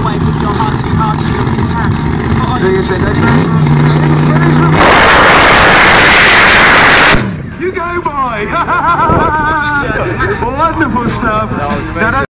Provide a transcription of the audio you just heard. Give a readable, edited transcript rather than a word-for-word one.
away with your hearty looking tan. Do you say that? You go, boy! Wonderful stuff.